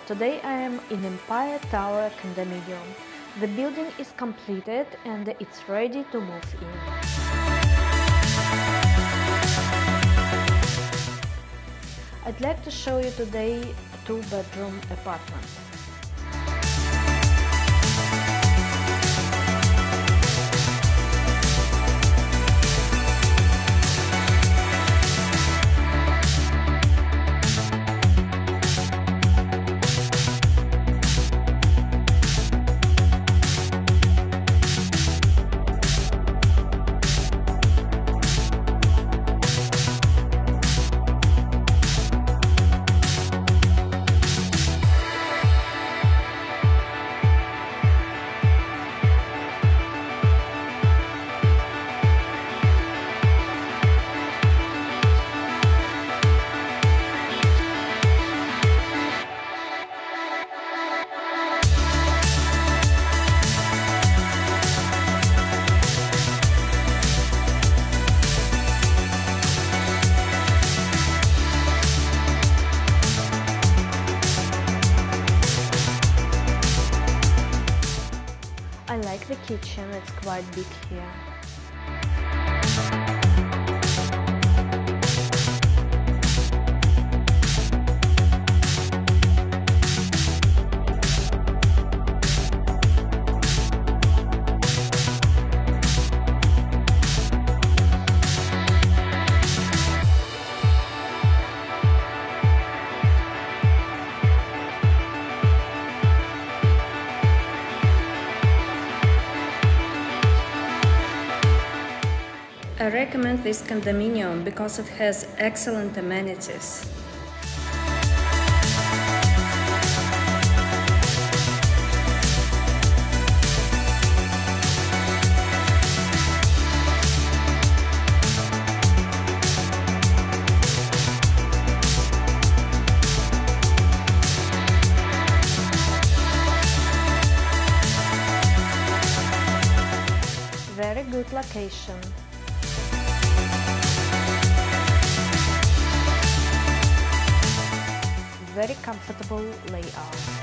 Today I am in Empire Tower condominium. The building is completed and it's ready to move in. I'd like to show you today a two-bedroom apartment. I like the kitchen, it's quite big here. I recommend this condominium because it has excellent amenities. Very good location. Very comfortable layout.